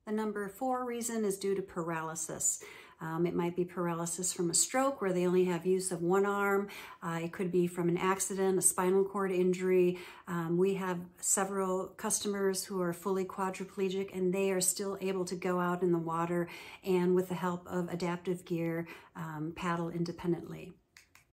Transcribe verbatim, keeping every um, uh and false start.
The number four reason is due to paralysis. Um, it might be paralysis from a stroke where they only have use of one arm. Uh, it could be from an accident, a spinal cord injury. Um, we have several customers who are fully quadriplegic and they are still able to go out in the water and with the help of adaptive gear, um, paddle independently.